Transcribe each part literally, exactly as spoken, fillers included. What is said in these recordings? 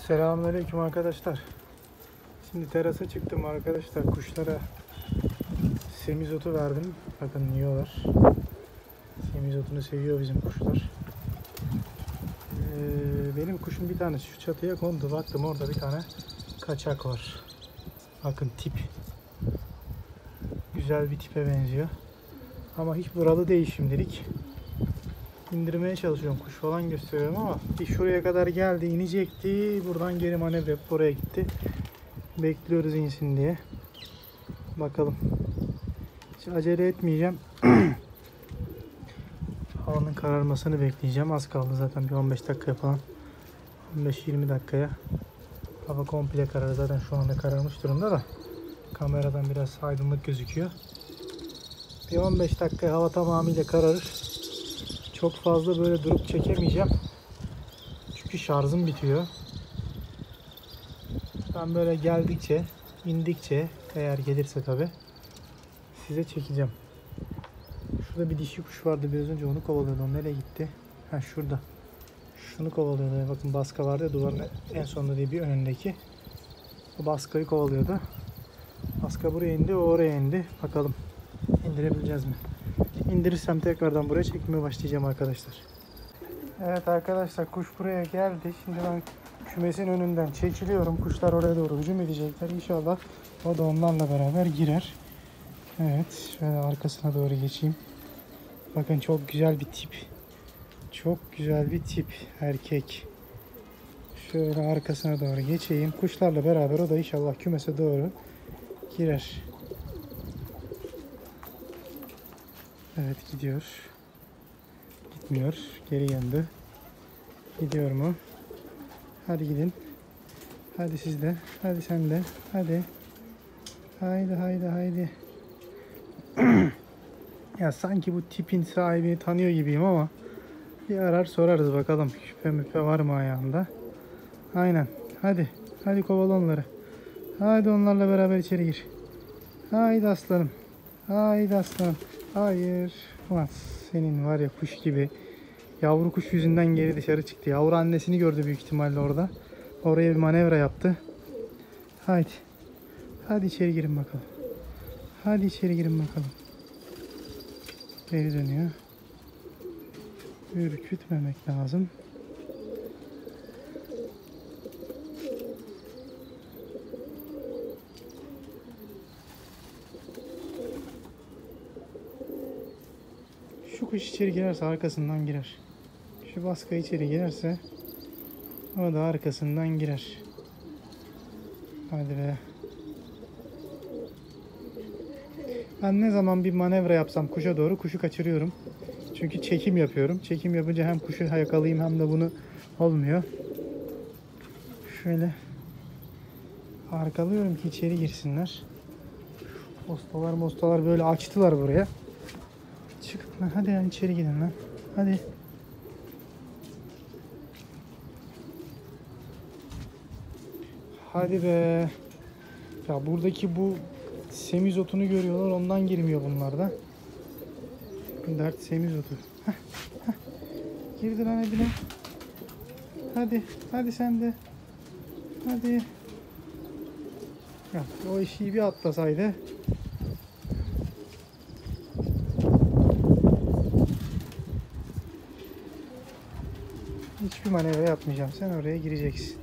Selamünaleyküm arkadaşlar. Şimdi terasa çıktım arkadaşlar. Kuşlara semizotu verdim. Bakın yiyorlar. Semizotunu seviyor bizim kuşlar. Ee, benim kuşum bir tanesi şu çatıya kondu. Baktım orada bir tane kaçak var. Bakın tip. Güzel bir tipe benziyor. Ama hiç buralı değil şimdilik. İndirmeye çalışıyorum. Kuş falan gösteriyorum ama bir şuraya kadar geldi, inecekti. Buradan geri manevra yapıp oraya gitti. Bekliyoruz insin diye. Bakalım. Hiç acele etmeyeceğim. Havanın kararmasını bekleyeceğim. Az kaldı zaten, bir on beş dakika falan. on beş yirmi dakikaya hava komple karar. Zaten şu anda kararmış durumda da kameradan biraz aydınlık gözüküyor. Bir on beş dakika hava tamamıyla kararır. Çok fazla böyle durup çekemeyeceğim. Çünkü şarjım bitiyor. Ben böyle geldikçe, indikçe, eğer gelirse tabi size çekeceğim. Şurada bir dişi kuş vardı biraz önce, onu kovalıyordu. O nereye gitti? Ha şurada. Şunu kovalıyordu. Bakın baska vardı ya duvarın en sonunda değil, bir önündeki. O baskayı kovalıyordu. Baska buraya indi, o oraya indi. Bakalım indirebileceğiz mi? İndirirsem tekrardan buraya çekmeye başlayacağım arkadaşlar. Evet arkadaşlar, kuş buraya geldi. Şimdi ben kümesin önünden çekiliyorum. Kuşlar oraya doğru hücum edecekler. İnşallah o da onlarla beraber girer. Evet, şöyle arkasına doğru geçeyim. Bakın çok güzel bir tip. Çok güzel bir tip. Erkek. Şöyle arkasına doğru geçeyim. Kuşlarla beraber o da inşallah kümese doğru girer. Evet, gidiyor. Gitmiyor. Geri döndü. Gidiyor mu? Hadi gidin. Hadi siz de. Hadi sen de. Hadi. Haydi haydi haydi. Ya sanki bu tipin sahibini tanıyor gibiyim ama bir arar sorarız bakalım. Şüphe müphe var mı ayağında? Aynen. Hadi. Hadi kovala onları. Haydi onlarla beraber içeri gir. Haydi aslanım. Haydi aslanım. Hayır. Ulan senin var ya kuş gibi. Yavru kuş yüzünden geri dışarı çıktı. Yavru annesini gördü büyük ihtimalle orada. Oraya bir manevra yaptı. Haydi. Hadi içeri girin bakalım. Hadi içeri girin bakalım. Geri dönüyor. Ürkütmemek lazım. Şu kuş içeri girerse arkasından girer. Şu baska içeri girerse o da arkasından girer. Hadi be. Ben ne zaman bir manevra yapsam kuşa doğru, kuşu kaçırıyorum. Çünkü çekim yapıyorum. Çekim yapınca hem kuşu yakalayayım hem de bunu olmuyor. Şöyle arkalıyorum ki içeri girsinler. Postalar mostalar böyle açtılar buraya. Çıkın lan, hadi yani içeri gidin lan. Hadi. Hadi be. Ya buradaki bu semizotunu görüyorlar, ondan girmiyor bunlar da. Dert semizotu. Heh, heh. Girdi lan hadi lan. Hadi. Hadi sen de. Hadi. Ya, o işi bir atlasaydı. Hiçbir manevra yapmayacağım. Sen oraya gireceksin.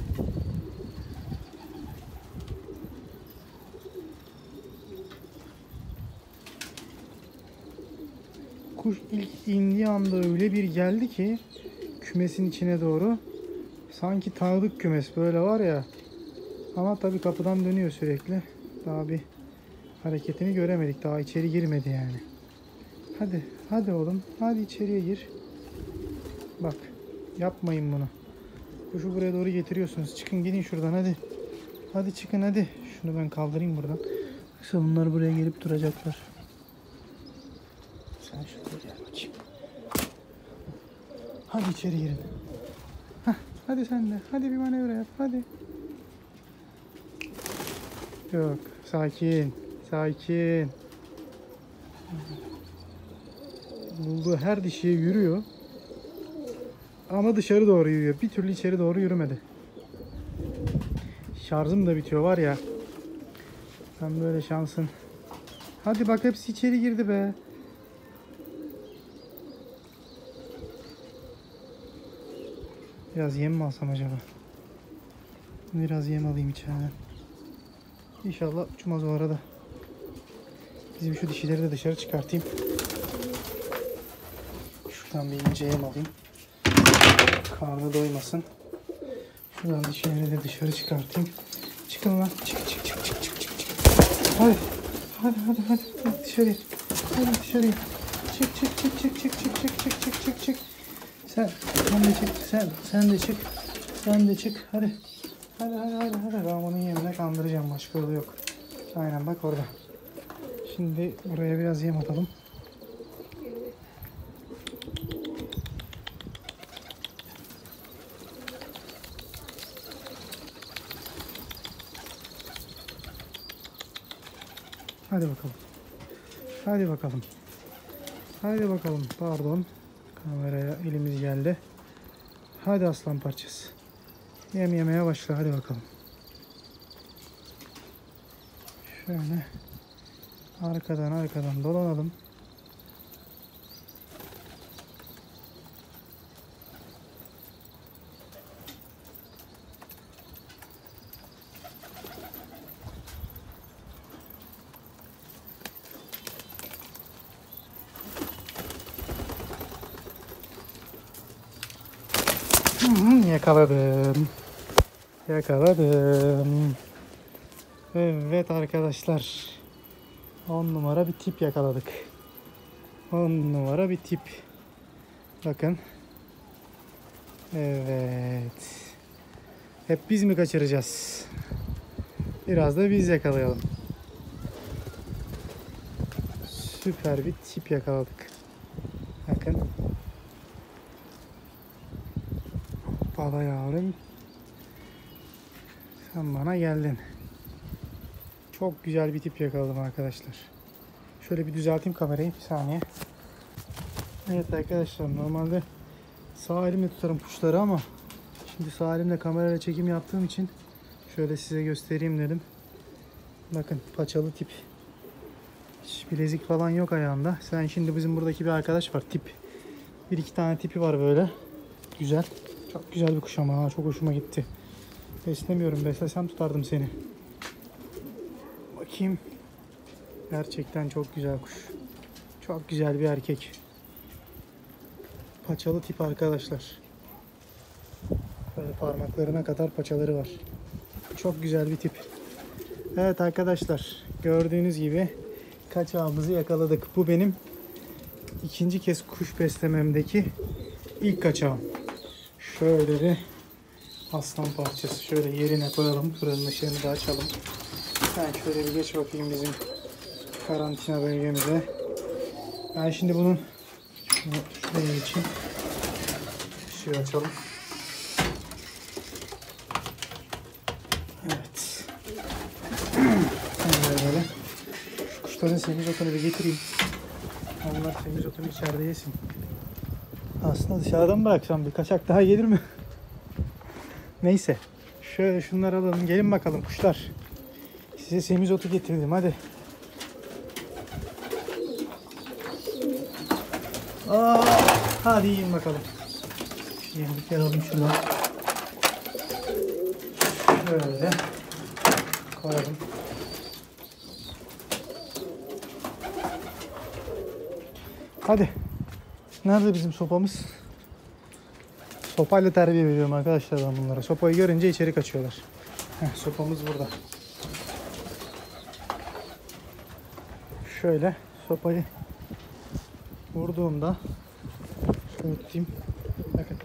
Kuş ilk indiği anda öyle bir geldi ki kümesin içine doğru. Sanki tanıdık kümes böyle var ya. Ama tabii kapıdan dönüyor sürekli. Daha bir hareketini göremedik. Daha içeri girmedi yani. Hadi. Hadi oğlum. Hadi içeriye gir. Bak. Yapmayın bunu. Kuşu buraya doğru getiriyorsunuz. Çıkın gidin şuradan hadi. Hadi çıkın hadi. Şunu ben kaldırayım buradan. Yoksa bunlar buraya gelip duracaklar. Sen şuraya gel bakayım. Hadi içeri girin. Heh, hadi sen de. Hadi bir manevra yap. Hadi. Yok. Sakin. Sakin. Bulduğu her dişiye yürüyor. Ama dışarı doğru yürüyor. Bir türlü içeri doğru yürümedi. Şarjım da bitiyor var ya. Sen böyle şansın. Hadi bak hepsi içeri girdi be. Biraz yem mi alsam acaba? Biraz yem alayım içeriden. İnşallah uçmaz o arada. Bizim şu dişileri de dışarı çıkartayım. Şuradan bir ince yem alayım. Karnı doymasın. Şuradan dişileri de dışarı çıkartayım. Çıkın lan. Çık çık çık çık çık çık. Hadi. Hadi hadi hadi. Hadi dışarıya. Hadi dışarıya. Çık çık çık çık çık çık çık çık çık çık çık. Sen sen de çık. Sen sen de çık. Sen de çık. Hadi. Hadi hadi hadi hadi. Ben onun yemine kandıracağım. Başka yolu yok. Aynen bak orada. Şimdi buraya biraz yem atalım. Hadi bakalım. Hadi bakalım. Hadi bakalım. Pardon. Kameraya elimiz geldi. Hadi aslan parçası. Yem yemeye başla. Hadi bakalım. Şöyle arkadan arkadan dolanalım. Yakaladım. Yakaladım. Evet arkadaşlar. on numara bir tip yakaladık. on numara bir tip. Bakın. Evet. Hep biz mi kaçıracağız? Biraz da biz yakalayalım. Süper bir tip yakaladık. Bakın. Bala yavrum. Sen bana geldin. Çok güzel bir tip yakaladım arkadaşlar. Şöyle bir düzelteyim kamerayı bir saniye. Evet arkadaşlar, normalde sağ elimle tutarım kuşları ama şimdi sağ elimle kamerayla çekim yaptığım için şöyle size göstereyim dedim. Bakın paçalı tip. Hiç bilezik falan yok ayağında. Sen şimdi bizim buradaki bir arkadaş var tip. Bir iki tane tipi var böyle. Güzel. Çok güzel bir kuş ama ha, çok hoşuma gitti. Beslemiyorum, beslesem tutardım seni. Bakayım. Gerçekten çok güzel kuş. Çok güzel bir erkek. Paçalı tip arkadaşlar. Böyle parmaklarına kadar paçaları var. Çok güzel bir tip. Evet arkadaşlar, gördüğünüz gibi kaçağımızı yakaladık. Bu benim ikinci kez kuş beslememdeki ilk kaçağım. Şöyle bir aslan parçası. Şöyle yerine koyalım. Fırının ışığını da açalım. Ben şöyle bir geç bakayım bizim karantina bölgemize. Ben şimdi bunun şunu şuraya geçeyim. Işığı açalım. Evet. Böyle böyle. Şu kuşların semizotunu bir getireyim. Onlar semizotunu içeride yesin. Aslında dışarıdan bıraksam bir kaçak daha gelir mi? Neyse. Şöyle şunları alalım. Gelin bakalım kuşlar. Size semizotu getirdim. Hadi. Aa, hadi yiyin bakalım. Yemlikleri alalım şuradan. Şöyle koyalım. Hadi. Nerede bizim sopamız? Sopayla terbiye veriyorum arkadaşlar ben bunlara. Sopayı görünce içeri kaçıyorlar. Heh, sopamız burada. Şöyle sopayı vurduğumda şöyle tutayım. Bakın.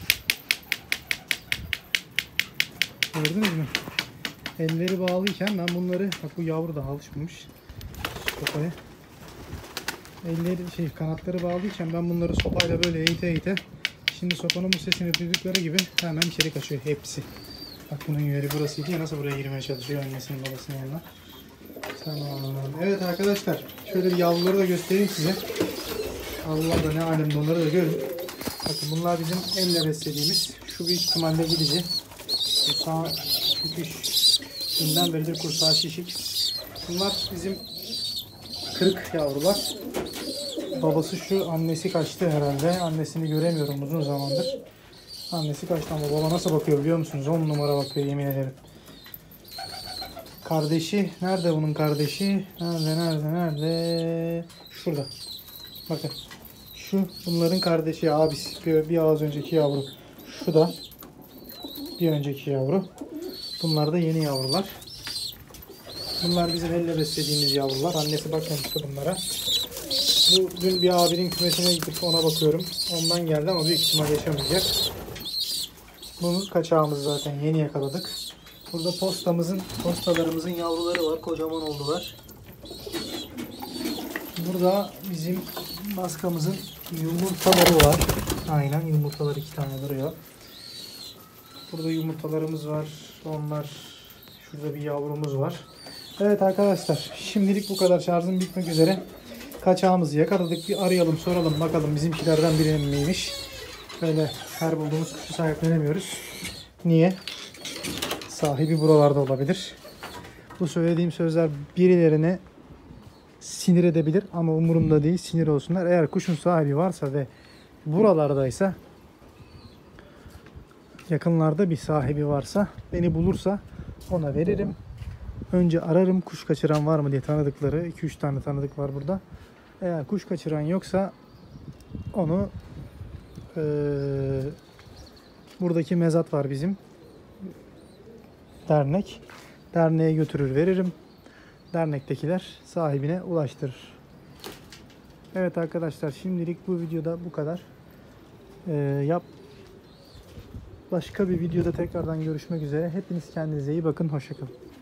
Gördünüz mü? Elleri bağlıyken ben bunları, bak bu yavru da alışmamış sopaya. Elleri şey kanatları bağlıyken ben bunları sopayla böyle eğite eğite, şimdi sopanın bu sesini duydukları gibi hemen içeri kaçıyor hepsi. Bak bunun yeri burasıydı ya, nasıl buraya girmeye çalışıyor annesinin babasının yanına. Tamam. Evet arkadaşlar, şöyle bir yavruları da göstereyim size. Yavrular da ne alemde, onları da görün. Bakın bunlar bizim elle beslediğimiz. Şu büyük ihtimalle gidici. Bu sağ iki üç günden beridir kursağı şişik. Bunlar bizim kırık yavrular. Babası şu, annesi kaçtı herhalde. Annesini göremiyorum uzun zamandır. Annesi kaçtı ama baba nasıl bakıyor biliyor musunuz? on numara bakıyor yemin ederim. Kardeşi nerede bunun kardeşi? Nerede nerede nerede? Şurada. Bakın. Şu bunların kardeşi, abisi. Bir, bir az önceki yavru. Şu da bir önceki yavru. Bunlar da yeni yavrular. Bunlar bizim elle beslediğimiz yavrular. Annesi bakmamıştı bunlara. Bu dün bir abinin kümesine gidip ona bakıyorum. Ondan geldi ama büyük ihtimal yaşamayacak. Bunun kaçağımız zaten yeni yakaladık. Burada postamızın, postalarımızın yavruları var. Kocaman oldular. Burada bizim baskamızın yumurtaları var. Aynen yumurtalar iki tane duruyor. Burada yumurtalarımız var. Onlar, şurada bir yavrumuz var. Evet arkadaşlar, şimdilik bu kadar. Şarjım bitmek üzere. Kaçağımızı yakaladık. Bir arayalım, soralım bakalım bizimkilerden birinin miymiş. Böyle her bulduğumuz kuşu sahiplenemiyoruz. Niye? Sahibi buralarda olabilir. Bu söylediğim sözler birilerine sinir edebilir ama umurumda değil, sinir olsunlar. Eğer kuşun sahibi varsa ve buralardaysa, yakınlarda bir sahibi varsa, beni bulursa ona veririm. Önce ararım kuş kaçıran var mı diye, tanıdıkları. iki üç tane tanıdık var burada. Eğer kuş kaçıran yoksa onu e, buradaki mezat var bizim. Dernek. Derneğe götürür veririm. Dernektekiler sahibine ulaştırır. Evet arkadaşlar, şimdilik bu videoda bu kadar. Ee, yap. Başka bir videoda tekrardan görüşmek üzere. Hepiniz kendinize iyi bakın. Hoşça kalın.